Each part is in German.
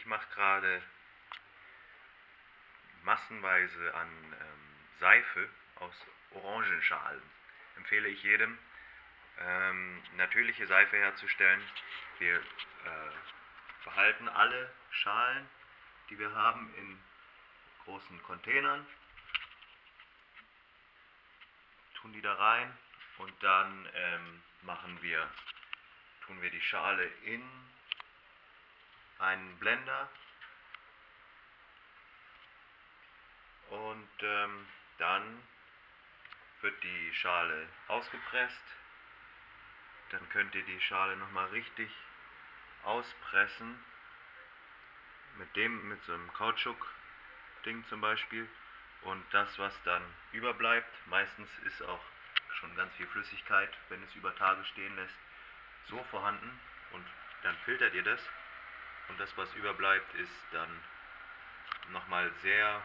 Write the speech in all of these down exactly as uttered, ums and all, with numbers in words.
mache gerade massenweise an ähm, Seife aus Orangenschalen. Empfehle ich jedem, ähm, natürliche Seife herzustellen. Wir äh, behalten alle Schalen, die wir haben, in großen Containern, tun die da rein und dann ähm, machen wir, tun wir die Schale in einen Blender und ähm, dann wird die Schale ausgepresst. Dann könnt ihr die Schale nochmal richtig auspressen, mit dem, mit so einem Kautschuk-Ding zum Beispiel. Und das, was dann überbleibt, meistens ist auch schon ganz viel Flüssigkeit, wenn es über Tage stehen lässt, so vorhanden, und dann filtert ihr das, und das, was überbleibt, ist dann nochmal sehr,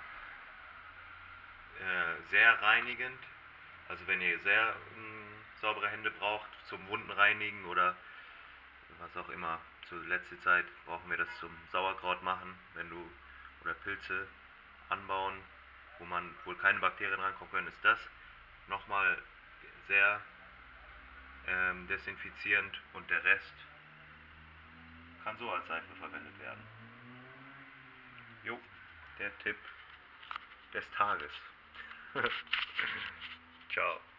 äh, sehr reinigend. Also wenn ihr sehr mh, saubere Hände braucht zum Wunden reinigen oder was auch immer, zur letzten Zeit brauchen wir das zum Sauerkraut machen, wenn du, oder Pilze anbauen, wo man wohl keine Bakterien rankommen können, ist das nochmal sehr ähm, desinfizierend, und der Rest kann so als Seife verwendet werden. Jo, der Tipp des Tages. Ciao.